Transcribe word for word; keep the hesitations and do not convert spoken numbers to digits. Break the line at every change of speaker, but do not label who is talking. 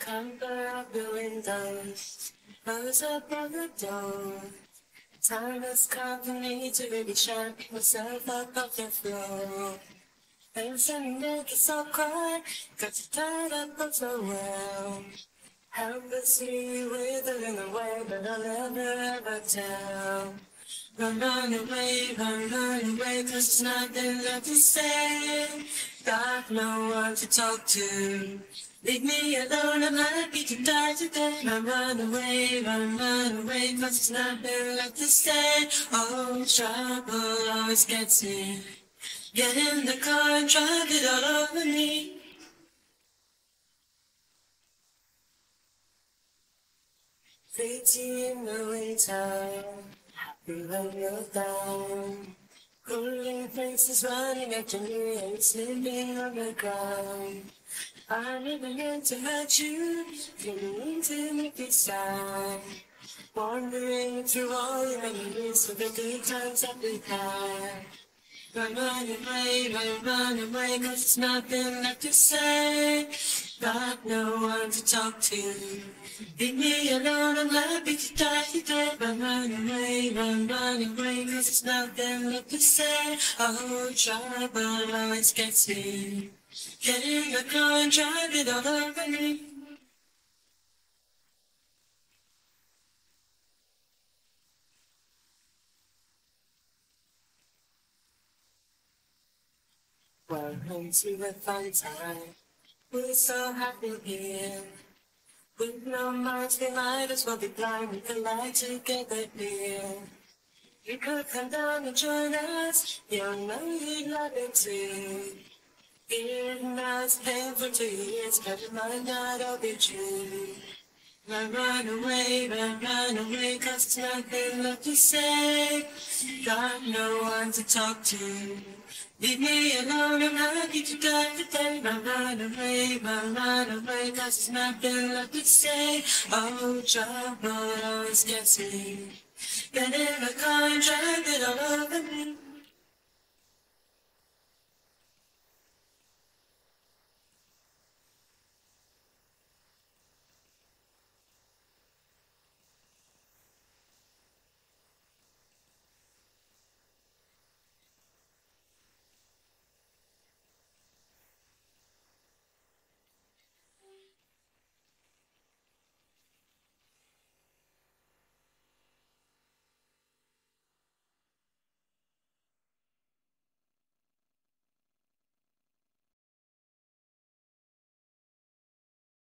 Cover up the windows, close up on the door. Time has come for me to really shine myself up off the floor. Things that make it so quiet, got you tied up oh so well. Helplessly withering away, but I'll never ever tell. Run, run away, run, run away, cause there's nothing left to say. Got no one to talk to. Leave me alone, I'm happy to die today. Run, run away, run, run away, cause there's nothing left to say. Oh, trouble always gets me. Get in the car and drive it all over me. Pretty in the winter, happy when you're down. Cooling faces running after me and sleeping on the ground. I never meant to hurt you, didn't mean to make you sad. Wandering through all the memories of the good times that we had. Run, run away, run, run away, cause there's nothing left to say. Got no one to talk to. Leave me alone, I'm happy to die today. Run, run away, run, run away, cause there's nothing left to say. Oh, trouble always gets me. Get in the car and drive it all over me. Welcome to the Valentine. We're so happy here. With no minds, we might as well be blind. We could lie together here. You could come down and join us. You know you'd love it too. Even though it's painful to you, it's but it might not all be true. Run, run away, run, run away, cause there's nothing left to say. Got no one to talk to. Leave me alone, I'm happy to die today. Run, run away, run, run away, cause there's nothing left to say. Oh, trouble always gets me. Get in the car and drive it all over me.